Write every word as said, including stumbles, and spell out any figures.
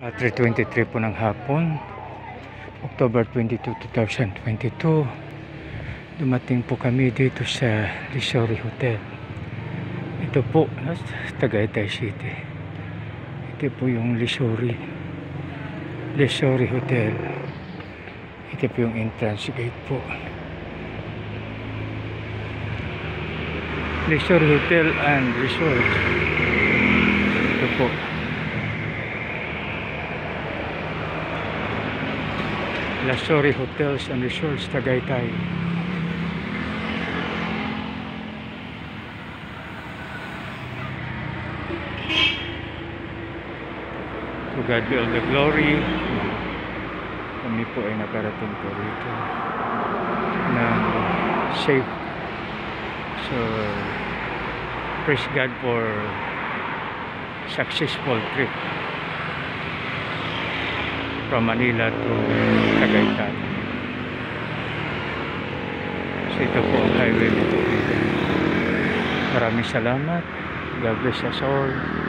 Uh, three twenty-three po ng hapon, October twenty-two, two thousand twenty-two. Dumating po kami dito sa Lazure Hotel. Ito po, Tagaytay City. Ito po yung Lazure Lazure Hotel. Ito po yung entrance gate po. Lazure Hotel and Resort. Ito po. Lazure Hotels and Resorts, Tagaytay. To God be all the glory. Kami po ay nakarating po rito ng safe. So, praise God for successful trip from Manila to Tagaytay. So ito po ang highway nito. Maraming salamat. God bless us all.